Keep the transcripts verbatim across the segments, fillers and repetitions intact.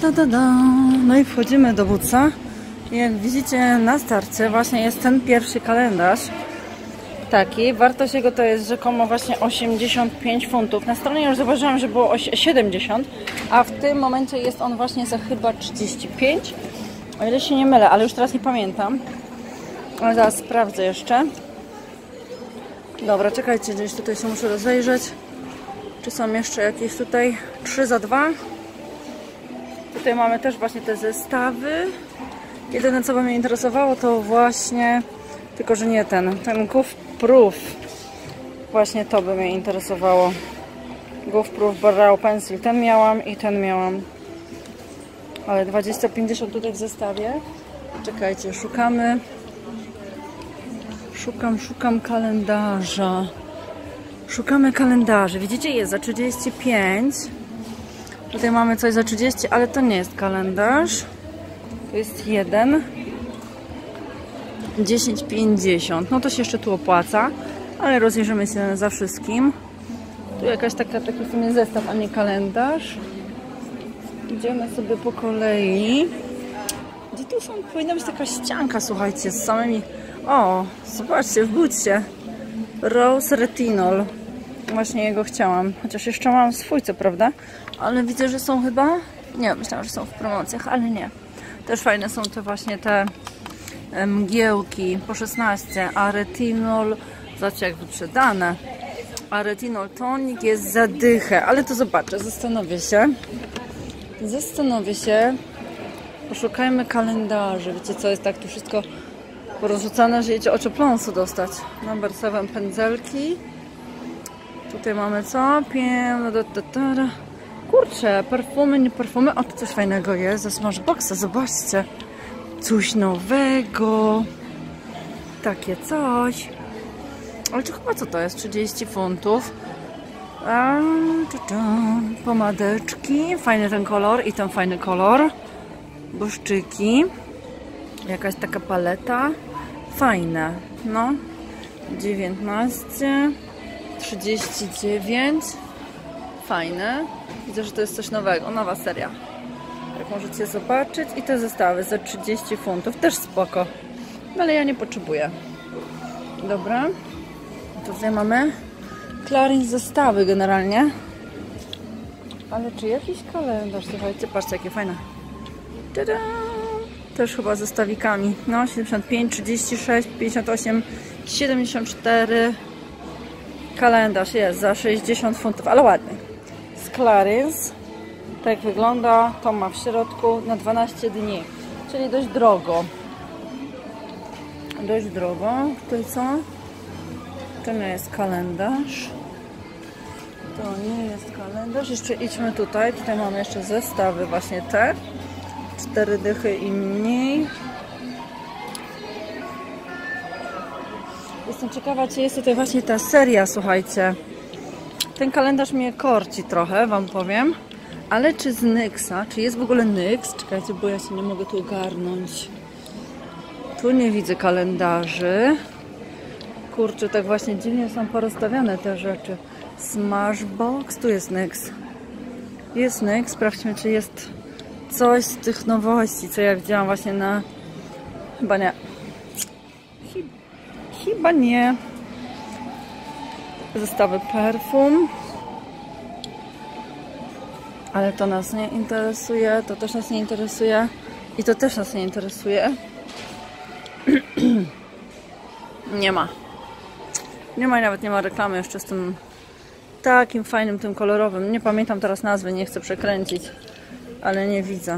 da, da, da. No i wchodzimy do Bootsa. Jak widzicie na starcie właśnie jest ten pierwszy kalendarz. Taki. Wartość jego to jest rzekomo właśnie osiemdziesiąt pięć funtów. Na stronie już zauważyłam, że było siedemdziesiąt, a w tym momencie jest on właśnie za chyba trzydzieści pięć. O ile się nie mylę, ale już teraz nie pamiętam. Ale zaraz sprawdzę jeszcze. Dobra, czekajcie, gdzieś tutaj się muszę rozejrzeć. Czy są jeszcze jakieś tutaj trzy za dwa? Tutaj mamy też właśnie te zestawy. Jedyne co by mnie interesowało to właśnie, tylko że nie ten, ten Goof Proof. Właśnie to by mnie interesowało. Goof Proof Barrel Pencil. Ten miałam i ten miałam. Ale dwadzieścia pięćdziesiąt tutaj w zestawie. Czekajcie, szukamy. Szukam, szukam kalendarza. Szukamy kalendarzy. Widzicie, jest za trzydzieści pięć. Tutaj mamy coś za trzydzieści, ale to nie jest kalendarz. To jest jeden. dziesięć pięćdziesiąt. No to się jeszcze tu opłaca. Ale rozejrzymy się za wszystkim. Tu jakaś taka, taki w sumie zestaw, a nie kalendarz. Idziemy sobie po kolei. Gdzie tu są? Powinna być taka ścianka, słuchajcie, z samymi... O, zobaczcie, w Bootsie. Rose Retinol. Właśnie jego chciałam. Chociaż jeszcze mam swój, co prawda. Ale widzę, że są chyba... Nie, myślałam, że są w promocjach, ale nie. Też fajne są te właśnie te mgiełki po szesnaście. A retinol... Zobaczcie, jak wyprzedane. A retinol tonik jest za dychę. Ale to zobaczę, zastanowię się. Zastanowię się. Poszukajmy kalendarzy. Wiecie co, jest tak tu wszystko porozrzucane, że jedzie oczopląsu dostać. Number seven pędzelki. Tutaj mamy co? Piem... Kurczę, perfumy, nie perfumy. O, tu coś fajnego jest. Ze Smashboxa, zobaczcie. Coś nowego. Takie coś. Ale to chyba co to jest? trzydzieści funtów. A, tu, tu. Pomadeczki. Fajny ten kolor i ten fajny kolor. Błyszczyki. Jakaś taka paleta. Fajne. No. dziewiętnaście. trzydzieści dziewięć. Fajne. Widzę, że to jest coś nowego. Nowa seria. Jak możecie zobaczyć. I te zestawy za trzydzieści funtów. Też spoko. No ale ja nie potrzebuję. Dobra. Tutaj mamy Clarins zestawy generalnie. Ale czy jakiś kalendarz? Słuchajcie, patrzcie jakie fajne. Tada! Też chyba zestawikami. No, siedemdziesiąt pięć, trzydzieści sześć, pięćdziesiąt osiem, siedemdziesiąt cztery. Kalendarz jest za sześćdziesiąt funtów, ale ładny. Z Clarins. Tak wygląda. To ma w środku na dwanaście dni. Czyli dość drogo. Dość drogo. Tutaj co? To nie jest kalendarz. To nie jest kalendarz. Jeszcze idźmy tutaj. Tutaj mamy jeszcze zestawy właśnie te. Cztery dychy i mniej. Jestem ciekawa, czy jest tutaj właśnie ta seria, słuchajcie. Ten kalendarz mnie korci trochę, wam powiem. Ale czy z Nyxa? Czy jest w ogóle Nyx? Czekajcie, bo ja się nie mogę tu ogarnąć. Tu nie widzę kalendarzy. Kurczę, tak właśnie dziwnie są porozstawiane te rzeczy. Smashbox, tu jest Nyx. Jest Nyx, sprawdźmy, czy jest coś z tych nowości, co ja widziałam właśnie na... Chyba nie. Chyba nie. Zestawy perfum. Ale to nas nie interesuje, to też nas nie interesuje i to też nas nie interesuje. Nie ma. Nie ma i nawet nie ma reklamy jeszcze z tym takim fajnym, tym kolorowym. Nie pamiętam teraz nazwy, nie chcę przekręcić, ale nie widzę.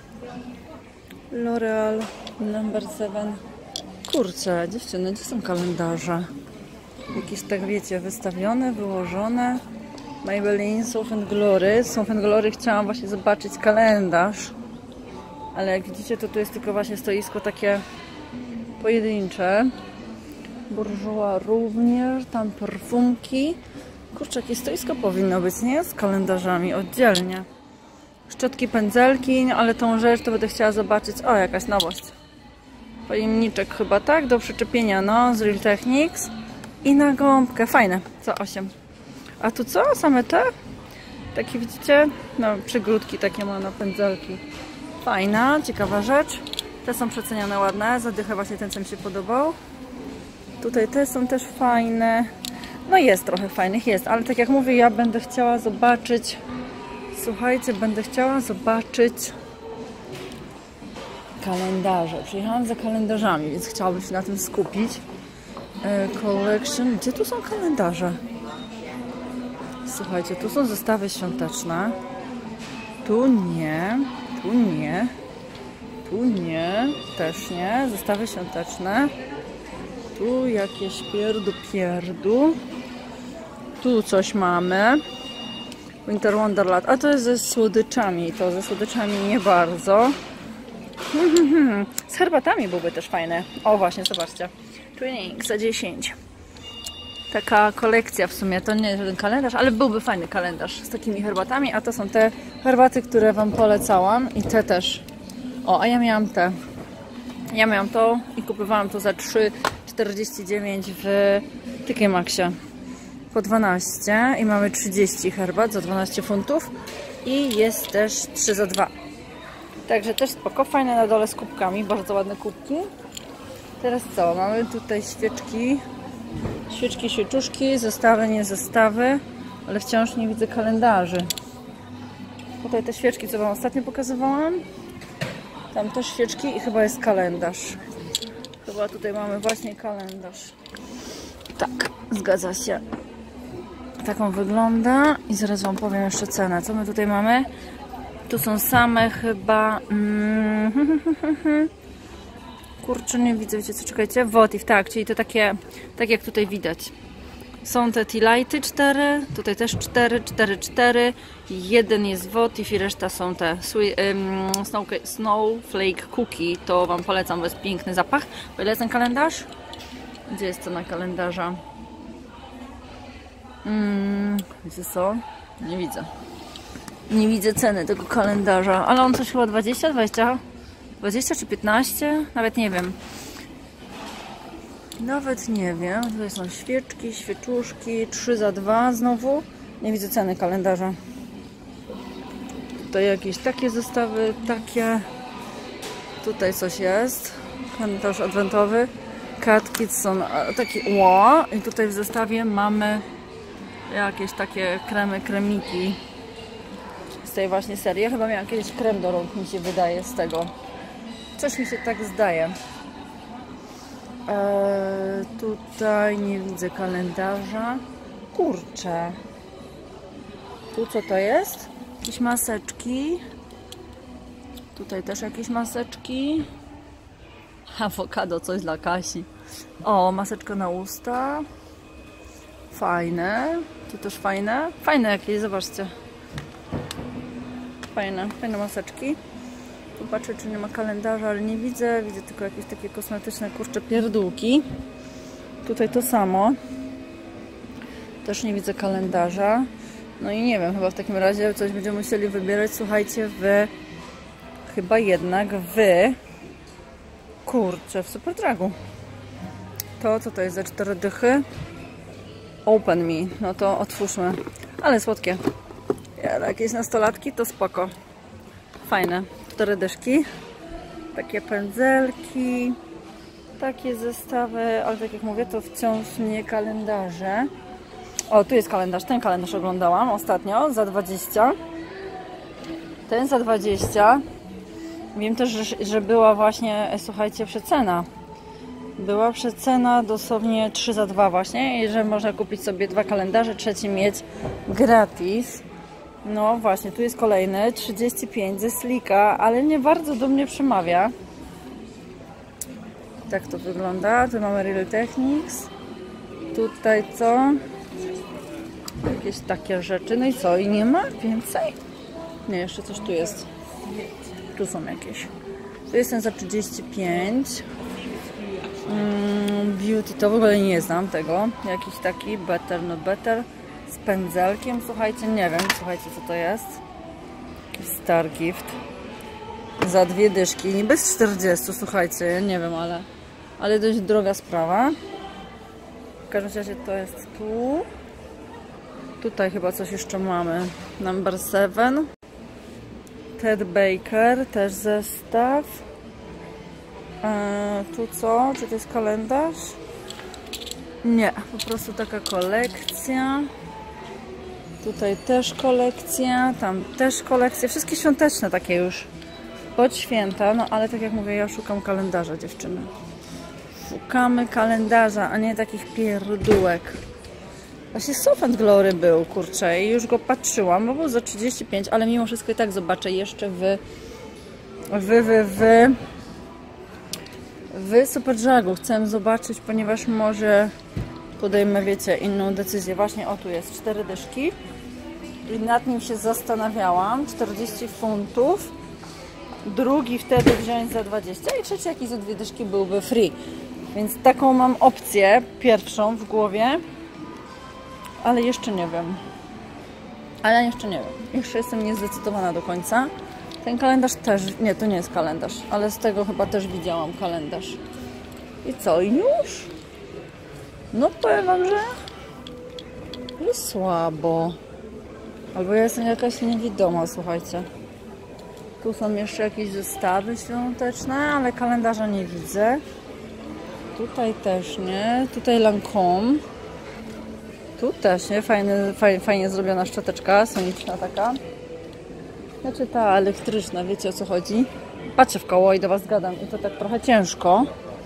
L'Oreal Number seven. Kurczę, dziewczyny, gdzie są kalendarze? Jakieś tak wiecie, wystawione, wyłożone. Maybelline Soft and Glory. Soft and Glory chciałam właśnie zobaczyć kalendarz. Ale jak widzicie, to tu jest tylko właśnie stoisko takie pojedyncze. Bourjois również, tam perfumki. Kurczę, jakie stoisko powinno być, nie? Z kalendarzami oddzielnie. Szczotki, pędzelki, ale tą rzecz to będę chciała zobaczyć. O, jakaś nowość. Pojemniczek chyba, tak? Do przyczepienia, no, z Real Techniques. I na gąbkę, fajne, co osiem. A tu co? Same te? Takie widzicie? No, przygródki takie ma na pędzelki. Fajna, ciekawa rzecz. Te są przeceniane, ładne. Zadychę właśnie ten, co mi się podobał. Tutaj te są też fajne. No jest trochę fajnych, jest. Ale tak jak mówię, ja będę chciała zobaczyć... Słuchajcie, będę chciała zobaczyć kalendarze. Przyjechałam za kalendarzami, więc chciałabym się na tym skupić. E, collection. Gdzie tu są kalendarze? Słuchajcie, tu są zestawy świąteczne. Tu nie. Tu nie. Tu nie. Też nie. Zestawy świąteczne. Tu jakieś pierdu pierdu. Tu coś mamy. Winter Wonderland. A to jest ze słodyczami. To ze słodyczami nie bardzo. Z herbatami byłby też fajne. O właśnie, zobaczcie. Twinning za dziesięć. Taka kolekcja w sumie. To nie jest żaden kalendarz, ale byłby fajny kalendarz z takimi herbatami. A to są te herbaty, które wam polecałam. I te też. O, a ja miałam te. Ja miałam to i kupowałam to za trzy czterdzieści dziewięć w T K Maxie. Po dwanaście i mamy trzydzieści herbat za dwanaście funtów i jest też trzy za dwa. Także też spoko, fajne na dole z kubkami, bardzo ładne kubki. Teraz co? Mamy tutaj świeczki, świeczki, świeczuszki, zestawy, nie zestawy, ale wciąż nie widzę kalendarzy. Tutaj te świeczki, co wam ostatnio pokazywałam. Tam też świeczki i chyba jest kalendarz. Chyba tutaj mamy właśnie kalendarz. Tak, zgadza się. Taką wygląda i zaraz wam powiem jeszcze cenę. Co my tutaj mamy? Tu są same chyba... Mm, kurczę, nie widzę, wiecie co, czekajcie. Votive, tak, czyli to takie, tak jak tutaj widać. Są te tea lighty cztery, tutaj też cztery, cztery, cztery. Jeden jest Votive i reszta są te sweet, um, snow, Snowflake Cookie. To wam polecam, bo jest piękny zapach. O ile jest ten kalendarz? Gdzie jest cena kalendarza? Hmm, wiecie co? Nie widzę. Nie widzę ceny tego kalendarza, ale on coś chyba dwadzieścia, dwadzieścia, dwadzieścia czy piętnaście? Nawet nie wiem. Nawet nie wiem. Tutaj są świeczki, świeczuszki, trzy za dwa znowu. Nie widzę ceny kalendarza. Tutaj jakieś takie zestawy, takie. Tutaj coś jest. Kalendarz adwentowy. Cat Kids są taki ło. I tutaj w zestawie mamy jakieś takie kremy, kremiki z tej właśnie serii. Ja chyba miałam kiedyś krem do rąk, mi się wydaje z tego. Coś mi się tak zdaje. Eee, tutaj nie widzę kalendarza. Kurczę. Tu co to jest? Jakieś maseczki. Tutaj też jakieś maseczki. Awokado, coś dla Kasi. O, maseczka na usta. Fajne. Tu też fajne. Fajne jakieś, zobaczcie. Fajne, fajne maseczki. Popatrzę, czy nie ma kalendarza, ale nie widzę. Widzę tylko jakieś takie kosmetyczne, kurcze, pierdółki. Tutaj to samo. Też nie widzę kalendarza. No i nie wiem, chyba w takim razie coś będziemy musieli wybierać, słuchajcie, w... Chyba jednak w... Kurczę, w Superdragu. To, co to jest za cztery dychy? Open Me. No to otwórzmy. Ale słodkie. Ja, jakieś nastolatki to spoko. Fajne. Cztery dyszki. Takie pędzelki. Takie zestawy. Ale tak jak mówię, to wciąż nie kalendarze. O, tu jest kalendarz. Ten kalendarz oglądałam ostatnio za dwadzieścia. Ten za dwadzieścia. Wiem też, że, że była właśnie, słuchajcie, przecena. Była przecena dosłownie trzy za dwa właśnie i że można kupić sobie dwa kalendarze, trzeci mieć gratis. No właśnie, tu jest kolejny, trzydzieści pięć ze Slika, ale nie bardzo do mnie przemawia. Tak to wygląda. Tu mamy Real Techniques. Tutaj co? Jakieś takie rzeczy. No i co? I nie ma więcej? Nie, jeszcze coś tu jest. Tu są jakieś. Tu jest ten za trzydzieści pięć. Mm, beauty to w ogóle nie znam tego. Jakiś taki Better No Better z pędzelkiem. Słuchajcie, nie wiem, słuchajcie co to jest. Star Gift. Za dwie dyszki. Niby z czterdziestu, słuchajcie, ja nie wiem, ale ale dość droga sprawa. W każdym razie to jest tu. tutaj chyba coś jeszcze mamy. Number seven. Ted Baker, też zestaw. Eee, tu co? Czy to jest kalendarz? Nie, po prostu taka kolekcja. Tutaj też kolekcja, tam też kolekcja. Wszystkie świąteczne takie już pod święta, no ale tak jak mówię, ja szukam kalendarza, dziewczyny. Szukamy kalendarza, a nie takich pierdółek. Właśnie Soft and Glory był, kurczę, i już go patrzyłam, bo był za trzydzieści pięć, ale mimo wszystko i tak zobaczę jeszcze w w, w, w w Superjagu chcę zobaczyć, ponieważ może podejmę, wiecie, inną decyzję. Właśnie o, tu jest cztery dyszki i nad nim się zastanawiałam. czterdzieści funtów. Drugi wtedy wziąć za dwadzieścia i trzeci jakiś za dwie dyszki byłby free. Więc taką mam opcję pierwszą w głowie. Ale jeszcze nie wiem. Ale jeszcze nie wiem. Jeszcze jestem niezdecydowana do końca. Ten kalendarz też... Nie, to nie jest kalendarz. Ale z tego chyba też widziałam kalendarz. I co? I już? No powiem wam, że... że słabo. Albo ja jestem jakaś niewidoma, słuchajcie. Tu są jeszcze jakieś zestawy świąteczne, ale kalendarza nie widzę. Tutaj też nie. Tutaj Lancome. Tu też nie. Fajny, fajnie, fajnie zrobiona szczoteczka, soniczna taka. Znaczy ta elektryczna, wiecie o co chodzi? Patrzę w koło i do was gadam i to tak trochę ciężko.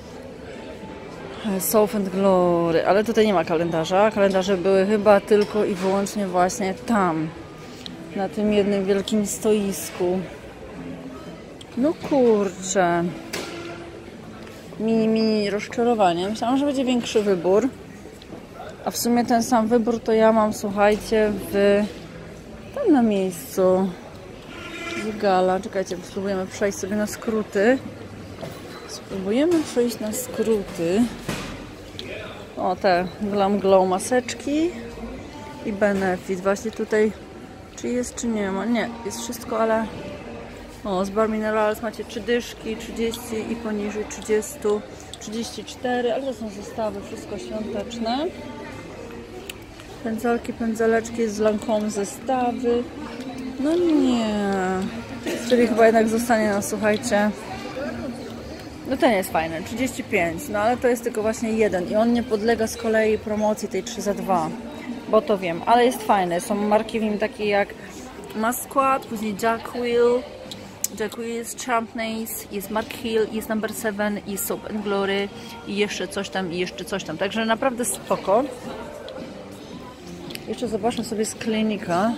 Soft and Glory, ale tutaj nie ma kalendarza. Kalendarze były chyba tylko i wyłącznie właśnie tam. Na tym jednym wielkim stoisku. No kurczę. Mini, mini rozczarowanie. Myślałam, że będzie większy wybór. A w sumie ten sam wybór to ja mam, słuchajcie, w... tam na miejscu. Z Gala. Czekajcie, spróbujemy przejść sobie na skróty. Spróbujemy przejść na skróty. O, te Glam Glow maseczki. I Benefit. Właśnie tutaj... Czy jest, czy nie ma? Nie, jest wszystko, ale... O, z Bar Minerals macie trzy dyszki, trzydzieści i poniżej trzydzieści, trzydzieści cztery, ale to są zestawy, wszystko świąteczne. Pędzelki, pędzeleczki z Lancome zestawy. No nie. Czyli chyba jednak zostanie nas, słuchajcie. No ten jest fajny, trzydzieści pięć, no ale to jest tylko właśnie jeden i on nie podlega z kolei promocji tej trzy za dwa. Bo to wiem, ale jest fajny. Są marki w nim takie jak Masquad, później Jack Will, Jack Will jest Champneys, jest Mark Hill, jest Number seven, jest Soap and Glory i jeszcze coś tam, i jeszcze coś tam. Także naprawdę spoko. Jeszcze zobaczmy sobie z Klinika.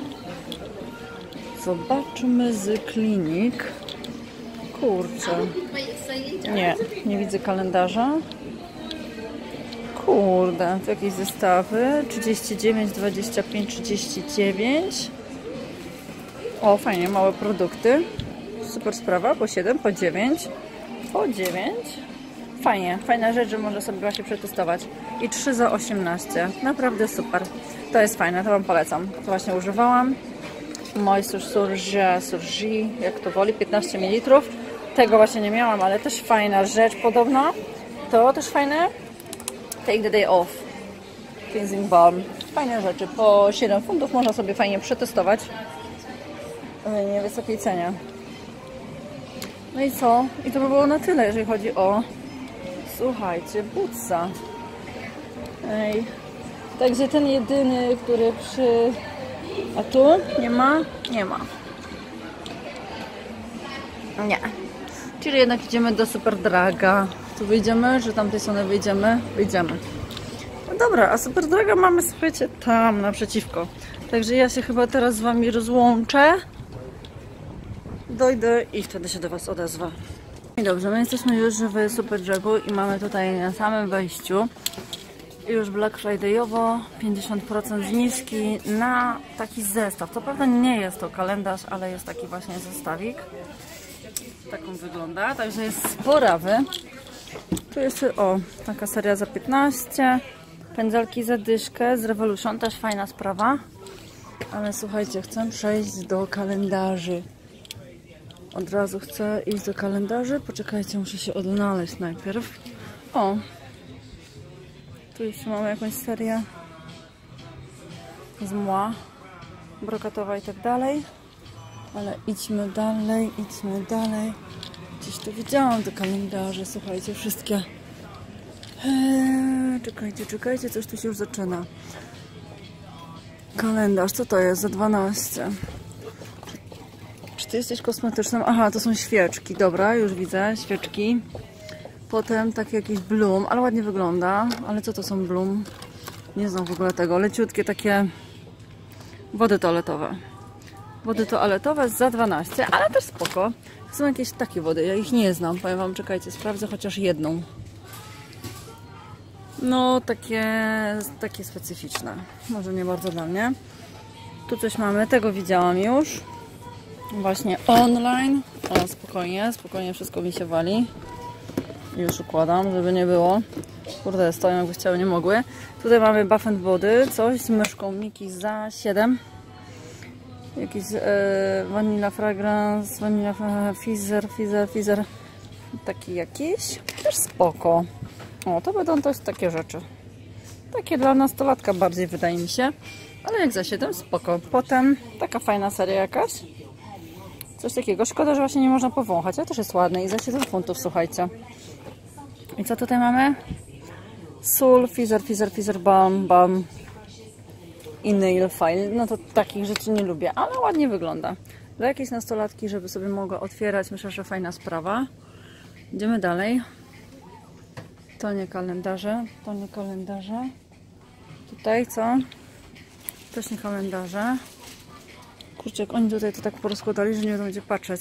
Zobaczmy z Klinik. Kurczę. Nie, nie widzę kalendarza. Kurde, to jakieś zestawy. trzydzieści dziewięć, dwadzieścia pięć, trzydzieści dziewięć. O, fajnie, małe produkty. Super sprawa, po siedem, po dziewięć. Po dziewięć. Fajnie, fajna rzecz, że można sobie właśnie przetestować. I trzy za osiemnaście. Naprawdę super. To jest fajne, to wam polecam. To właśnie używałam. Moisture Surge, Surge, jak to woli, piętnaście mililitrów. Tego właśnie nie miałam, ale też fajna rzecz podobno. To też fajne. Take the day off. Cleansing balm. Fajne rzeczy. Po siedem funtów można sobie fajnie przetestować. W niewysokiej cenie. No i co? I to by było na tyle, jeżeli chodzi o... Słuchajcie, Bootsa. Ej. Także ten jedyny, który przy... A tu? Nie ma? Nie ma. Nie. Czyli jednak idziemy do Superdraga. Tu wyjdziemy, że tamtej strony wyjdziemy? Wyjdziemy. No dobra, a Superdraga mamy, słuchajcie, tam naprzeciwko. Także ja się chyba teraz z wami rozłączę. Dojdę i wtedy się do was odezwę. I dobrze, my jesteśmy już w Superdragu i mamy tutaj na samym wejściu już Black Friday'owo pięćdziesiąt procent zniżki na taki zestaw. Co prawda nie jest to kalendarz, ale jest taki właśnie zestawik. Tak on wygląda, także jest sporawy. Tu jest, o, taka seria za piętnaście. Pędzelki za dyszkę z Revolution, też fajna sprawa. Ale słuchajcie, chcę przejść do kalendarzy. Od razu chcę iść do kalendarzy. Poczekajcie, muszę się odnaleźć najpierw. O! Tu jeszcze mamy jakąś serię z mła brokatowa i tak dalej. Ale idźmy dalej, idźmy dalej. Gdzieś tu widziałam te kalendarze, słuchajcie, wszystkie. Eee, czekajcie, czekajcie, coś tu się już zaczyna. Kalendarz, co to jest za dwanaście? Czy ty jesteś kosmetycznym? Aha, to są świeczki, dobra, już widzę, świeczki. Potem taki jakiś Bloom, ale ładnie wygląda. Ale co to są Bloom? Nie znam w ogóle tego. Leciutkie takie wody toaletowe. Wody toaletowe za dwanaście, ale też spoko. Są jakieś takie wody, ja ich nie znam. Powiem wam, czekajcie, sprawdzę chociaż jedną. No, takie, takie specyficzne. Może nie bardzo dla mnie. Tu coś mamy, tego widziałam już. Właśnie online. O, spokojnie, spokojnie wszystko mi się wali. Już układam, żeby nie było. Kurde, stoją jakby chciały, nie mogły. Tutaj mamy Bath and Body, coś z myszką Miki za siedem. Jakiś e, Vanilla Fragrance, Vanilla Fizzer, Fizzer, Fizzer. Taki jakiś. Też spoko. O, to będą też takie rzeczy. Takie dla nastolatka bardziej, wydaje mi się. Ale jak za siedem, spoko. Potem taka fajna seria jakaś. Coś takiego. Szkoda, że właśnie nie można powąchać, ale też jest ładne i za siedem funtów, słuchajcie. I co tutaj mamy? Sul, Fizzer, Fizzer, Fizzer, Balm, Balm i Nail File. No to takich rzeczy nie lubię, ale ładnie wygląda. Dla jakiejś nastolatki, żeby sobie mogła otwierać, myślę, że fajna sprawa. Idziemy dalej. To nie kalendarze, to nie kalendarze. Tutaj co? Też nie kalendarze. Kurczę, jak oni tutaj to tak porozkładali, że nie wiadomo gdzie patrzeć.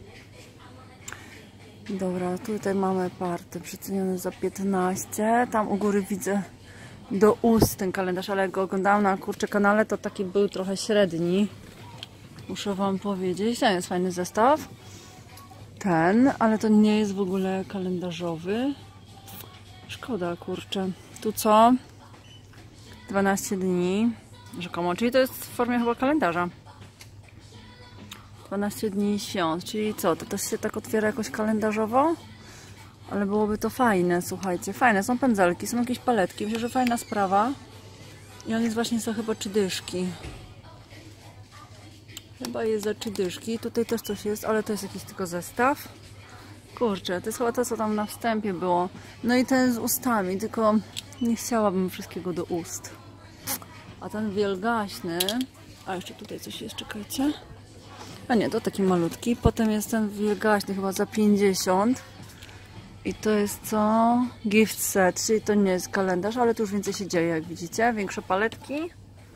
Dobra, tutaj mamy party przeceniony za piętnaście. Tam u góry widzę do ust ten kalendarz, ale jak go oglądałam na kurczę kanale, to taki był trochę średni. Muszę wam powiedzieć. Ten jest fajny zestaw. Ten, ale to nie jest w ogóle kalendarzowy. Szkoda, kurczę. Tu co? dwanaście dni. Rzekomo, czyli to jest w formie chyba kalendarza. dwanaście dni świąt, czyli co? To też się tak otwiera jakoś kalendarzowo? Ale byłoby to fajne, słuchajcie. Fajne, są pędzelki, są jakieś paletki. Myślę, że fajna sprawa. I on jest właśnie za chyba trzy dyszki. Chyba jest za trzy dyszki. Tutaj też coś jest, ale to jest jakiś tylko zestaw. Kurczę, to jest chyba to, co tam na wstępie było. No i ten z ustami, tylko nie chciałabym wszystkiego do ust. A ten wielgaśny... A jeszcze tutaj coś jest, czekajcie. A nie, to taki malutki. Potem jest ten wielgaśny chyba za pięćdziesiąt. I to jest co? Gift set, czyli to nie jest kalendarz, ale tu już więcej się dzieje, jak widzicie. Większe paletki.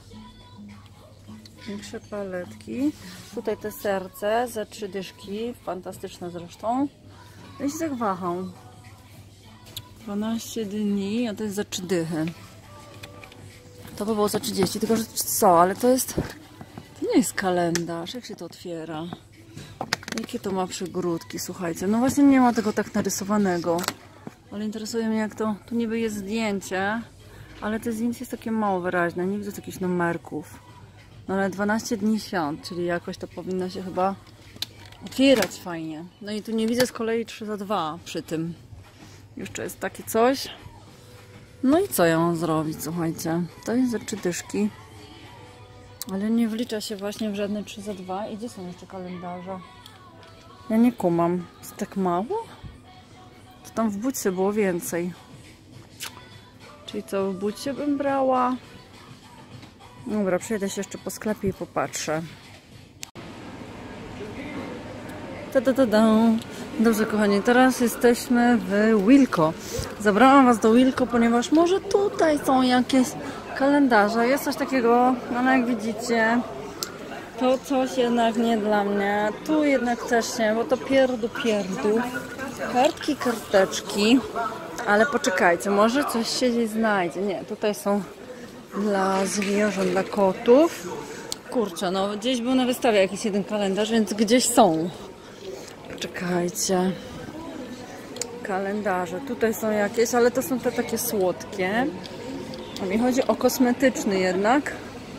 Większe paletki. Tutaj te serce za trzy dyszki. Fantastyczne zresztą. Ja się tak waham. dwanaście dni, a to jest za trzy dychy. To by było za trzydzieści, tylko że co? Ale to jest... To nie jest kalendarz. Jak się to otwiera? Jakie to ma przygródki, słuchajcie. No właśnie nie ma tego tak narysowanego. Ale interesuje mnie, jak to... Tu niby jest zdjęcie, ale to zdjęcie jest takie mało wyraźne. Nie widzę jakichś numerków. No ale dwanaście dni świąt, czyli jakoś to powinno się chyba otwierać fajnie. No i tu nie widzę z kolei trzy za dwa przy tym. Jeszcze jest takie coś. No i co ja mam zrobić, słuchajcie. To jest za trzy dyszki. Ale nie wlicza się właśnie w żadne trzy za dwa. I gdzie są jeszcze kalendarze? Ja nie kumam. Jest tak mało? To tam w bucie było więcej. Czyli co, w bucie bym brała? Dobra, przejdę się jeszcze po sklepie i popatrzę. Ta -da -da -da. Dobrze, kochani, teraz jesteśmy w Wilko. Zabrałam was do Wilko, ponieważ może tutaj są jakieś kalendarze. Jest coś takiego, no jak widzicie, to coś jednak nie dla mnie. Tu jednak też nie, bo to pierdu pierdu. Kartki, karteczki. Ale poczekajcie, może coś się gdzieś znajdzie. Nie, tutaj są dla zwierząt, dla kotów. Kurczę, no gdzieś był na wystawie jakiś jeden kalendarz, więc gdzieś są. Czekajcie. Kalendarze. Tutaj są jakieś, ale to są te takie słodkie. A mi chodzi o kosmetyczny jednak.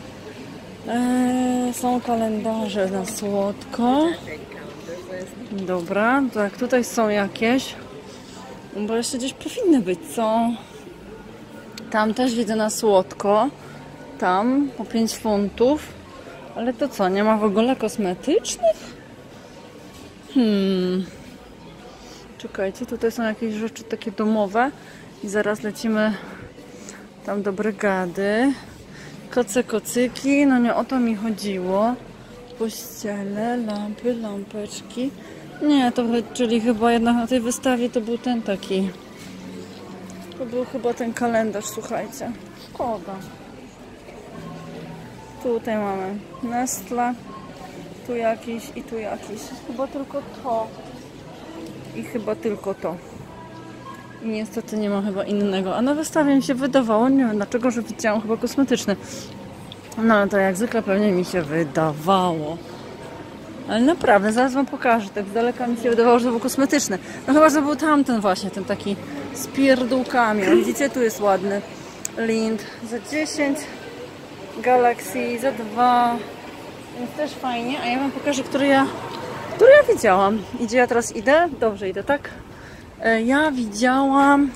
Eee, są kalendarze na słodko. Dobra, tak, tutaj są jakieś. Bo jeszcze gdzieś powinny być, co? Tam też widzę na słodko. Tam po pięć funtów. Ale to co, nie ma w ogóle kosmetycznych? Hmm. Czekajcie, tutaj są jakieś rzeczy takie domowe. I zaraz lecimy tam do brygady. Koce, kocyki, no nie o to mi chodziło. Pościele, lampy, lampeczki. Nie, to czyli chyba jednak na tej wystawie to był ten taki. To był chyba ten kalendarz, słuchajcie. Szkoda. Tutaj mamy Nestle. Tu jakiś i tu jakiś. Chyba tylko to. I chyba tylko to. I niestety nie ma chyba innego. A na wystawie mi się wydawało, nie wiem dlaczego, że widziałam chyba kosmetyczny. No ale to jak zwykle pewnie mi się wydawało. Ale naprawdę, zaraz wam pokażę. Tak z daleka mi się wydawało, że to był kosmetyczny. No chyba, że był tamten właśnie, ten taki z pierdółkami. O, widzicie, tu jest ładny Lind za dziesięć. Galaxy za dwa. Więc też fajnie. A ja wam pokażę, który ja, który ja widziałam. I gdzie ja teraz idę? Dobrze idę, tak? Ja widziałam...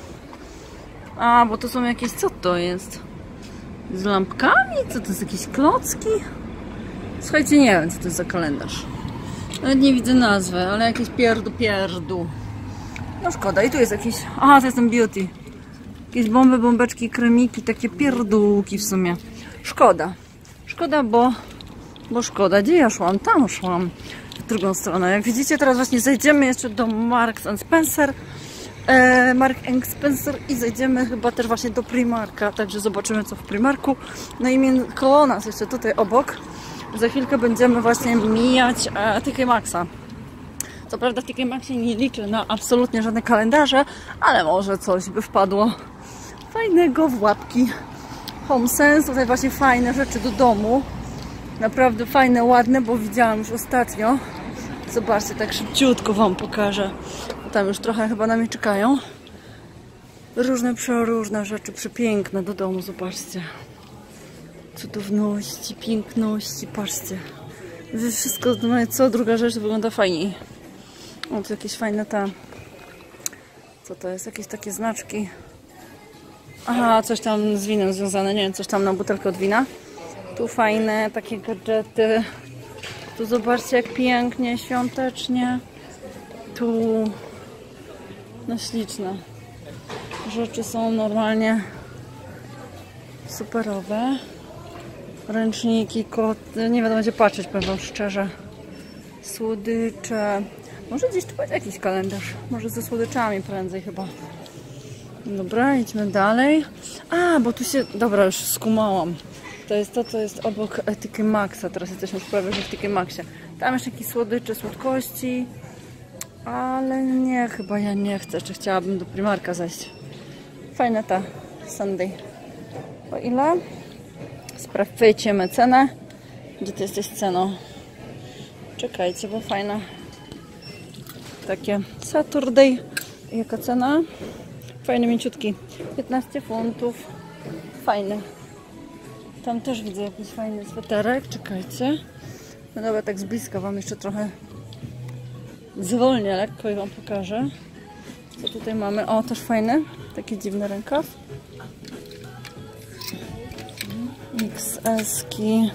A, bo to są jakieś... Co to jest? Z lampkami? Co to jest? Jakieś klocki? Słuchajcie, nie wiem, co to jest za kalendarz. Nawet nie widzę nazwy, ale jakieś pierdu, pierdu. No szkoda. I tu jest jakiś... Aha, to jest ten beauty. Jakieś bomby, bombeczki, kremiki, takie pierdółki w sumie. Szkoda. Szkoda, bo... Bo szkoda. Gdzie ja szłam? Tam szłam. W drugą stronę. Jak widzicie, teraz właśnie zejdziemy jeszcze do Marks and Spencer. E, Mark and Spencer i zejdziemy chyba też właśnie do Primarka. Także zobaczymy, co w Primarku. No i koło nas jeszcze tutaj obok. Za chwilkę będziemy właśnie mijać e, T K Maxxa. Co prawda w T K Maxxie nie liczę na absolutnie żadne kalendarze, ale może coś by wpadło fajnego w łapki. Home Sense, tutaj właśnie fajne rzeczy do domu. Naprawdę fajne, ładne, bo widziałam już ostatnio. Zobaczcie, tak szybciutko wam pokażę. Tam już trochę chyba na mnie czekają. Różne, przeróżne rzeczy, przepiękne do domu, zobaczcie. Cudowności, piękności, patrzcie. Wszystko, co druga rzecz wygląda fajniej. O, tu jakieś fajne te... Co to jest? Jakieś takie znaczki. Aha, coś tam z winem związane, nie wiem, coś tam na butelkę od wina. Tu fajne takie gadżety. Tu zobaczcie, jak pięknie, świątecznie. Tu... No śliczne. Rzeczy są normalnie superowe. Ręczniki, koty. Nie wiadomo, gdzie patrzeć, powiem wam szczerze. Słodycze. Może gdzieś tu będzie jakiś kalendarz. Może ze słodyczami prędzej chyba. Dobra, idźmy dalej. A, bo tu się... Dobra, już skumałam. To jest to, co jest obok T K Maxxa. Teraz jesteśmy już prawie, że w T K Maxxie. Tam jeszcze jakieś słodycze, słodkości. Ale nie, chyba ja nie chcę. Jeszcze chciałabym do Primarka zejść. Fajna ta Sunday. Po ile? Sprawdźmy cenę. Gdzie ty jesteś ceną? Czekajcie, bo fajna. Takie Saturday. Jaka cena? Fajny, mięciutki. piętnaście funtów. Fajny. Tam też widzę jakiś fajny sweterek. Czekajcie. No dobra, tak z bliska wam jeszcze trochę zwolnię lekko i wam pokażę. Co tutaj mamy? O, też fajny. Taki dziwny rękaw. X S-ki.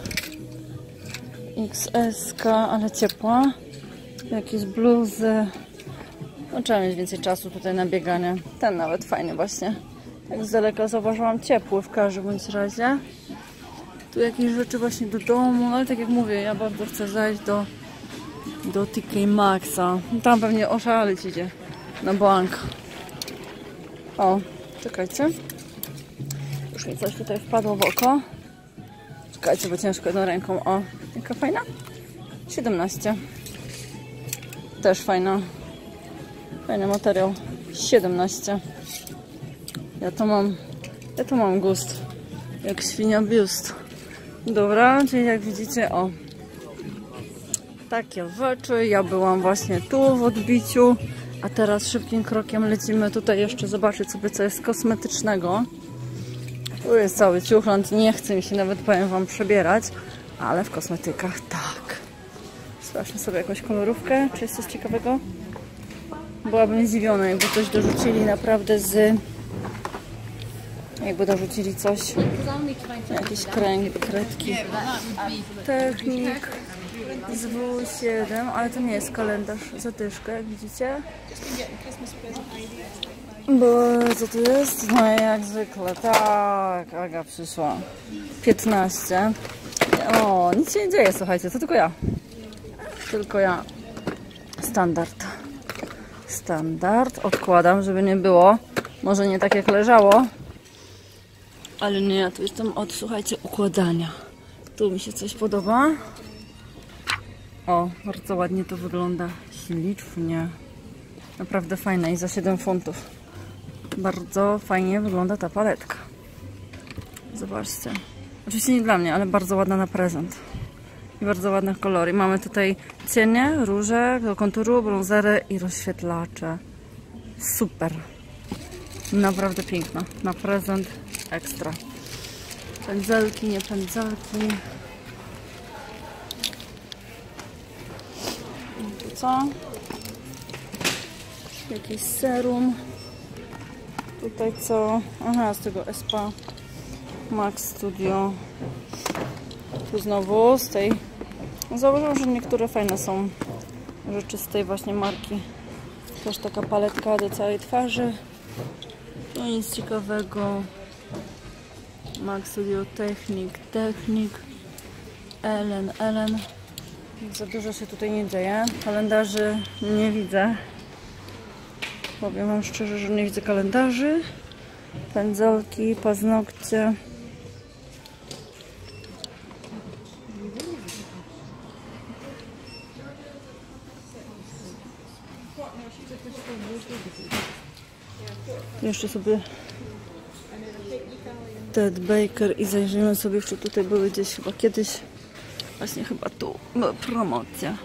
X S-ka, ale ciepła. Jakieś bluzy. No, trzeba mieć więcej czasu tutaj na bieganie. Ten nawet fajny właśnie. Tak z daleka zauważyłam, ciepły w każdym bądź razie. Tu jakieś rzeczy właśnie do domu. No ale tak jak mówię, ja bardzo chcę zajść do do T K Maxxa. Tam pewnie oszaleć idzie. Na bank. O, czekajcie. Już mi coś tutaj wpadło w oko. Czekajcie, bo ciężko jedną ręką. O, jaka fajna? siedemnaście. Też fajna. Fajny materiał. siedemnaście. Ja to mam... Ja to mam gust. Jak świnia biust. Dobra, czyli jak widzicie, o. Takie rzeczy. Ja byłam właśnie tu w odbiciu. A teraz szybkim krokiem lecimy tutaj jeszcze zobaczyć sobie, co jest kosmetycznego. Tu jest cały ciuchland. Nie chce mi się nawet, powiem wam, przebierać. Ale w kosmetykach tak. Sprawdźmy sobie jakąś kolorówkę. Czy jest coś ciekawego? Byłabym zdziwiona, jakby coś dorzucili naprawdę z Jakby dorzucili coś, jakieś kręg, kredki. Technik z W siedem, ale to nie jest kalendarz, zatyszkę, jak widzicie. Bo co tu jest? No jak zwykle, tak, Aga przyszła. piętnaście. O, nic się nie dzieje, słuchajcie, to tylko ja. Tylko ja. Standard. Standard. Odkładam, żeby nie było. Może nie tak jak leżało. Ale nie, ja tu jestem od, słuchajcie, układania. Tu mi się coś podoba. O, bardzo ładnie to wygląda. Ślicznie. Naprawdę fajne i za siedem funtów. Bardzo fajnie wygląda ta paletka. Zobaczcie. Oczywiście nie dla mnie, ale bardzo ładna na prezent. I bardzo ładne kolory. Mamy tutaj cienie, róże do konturu, brązery i rozświetlacze. Super. Naprawdę piękna. Na prezent ekstra. Pędzelki, nie pędzelki. Tu co? Jakiś serum. Tutaj co? Aha, z tego Espa Max Studio. Tu znowu z tej... Zauważyłam, że niektóre fajne są rzeczy z tej właśnie marki. Też taka paletka do całej twarzy. To nic ciekawego. Max Studio Technik, Technik. Ellen, Ellen. Za dużo się tutaj nie dzieje. Kalendarzy nie widzę. Powiem wam szczerze, że nie widzę kalendarzy. Pędzelki, paznokcie. Jeszcze sobie Ted Baker i zajrzymy sobie, czy tutaj były gdzieś chyba kiedyś. Właśnie chyba tu była promocja.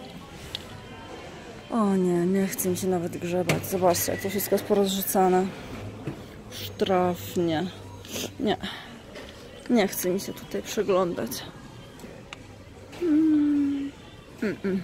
O nie, nie chcę mi się nawet grzebać. Zobaczcie, jak to wszystko jest porozrzucane. Sztrafnie. Nie. Nie chce mi się tutaj przeglądać. Mm. Mm -mm.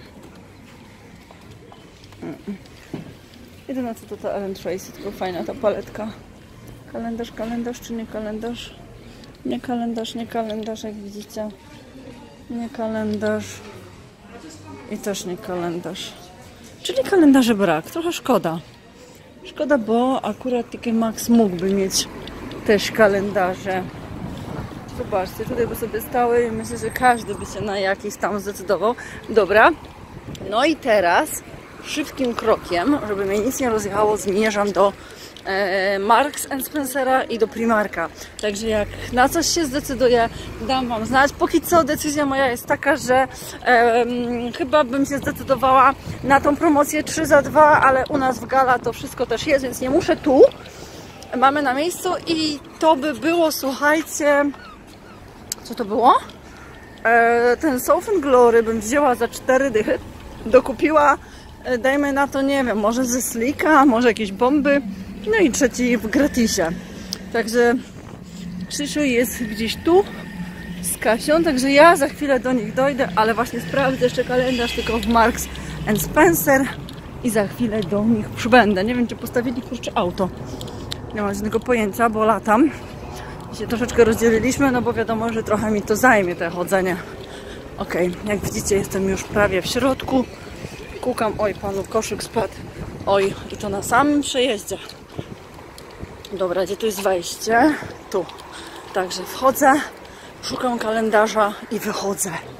Mm -mm. Jedyne co to ta Ellen Tracy, tylko fajna ta paletka. Kalendarz, kalendarz czy nie kalendarz? Nie kalendarz, nie kalendarz, jak widzicie. Nie kalendarz. I też nie kalendarz. Czyli kalendarzy brak. Trochę szkoda. Szkoda, bo akurat T K Maxx mógłby mieć też kalendarze. Zobaczcie, tutaj by sobie stały i myślę, że każdy by się na jakiś tam zdecydował. Dobra. No i teraz szybkim krokiem, żeby mnie nic nie rozjechało, zmierzam do e, Marks and Spencera i do Primarka. Także jak na coś się zdecyduję, dam wam znać. Póki co decyzja moja jest taka, że e, chyba bym się zdecydowała na tą promocję trzy za dwa, ale u nas w Gala to wszystko też jest, więc nie muszę tu. Mamy na miejscu i to by było, słuchajcie, co to było? E, ten Soft and Glory bym wzięła za cztery dychy, dokupiła, e, dajmy na to, nie wiem, może ze Slika, może jakieś bomby, no i trzeci w gratisie. Także Krzysiu jest gdzieś tu z Kasią, także ja za chwilę do nich dojdę, ale właśnie sprawdzę jeszcze kalendarz tylko w Marks and Spencer i za chwilę do nich przybędę. Nie wiem, czy postawili kurczę auto. Nie mam żadnego pojęcia, bo latam. I się troszeczkę rozdzieliliśmy, no bo wiadomo, że trochę mi to zajmie, te chodzenie. Ok, jak widzicie, jestem już prawie w środku. Kukam, oj, panu koszyk spadł. Oj, i to na samym przejeździe. Dobra, gdzie tu jest wejście? Tu. Także wchodzę, szukam kalendarza i wychodzę.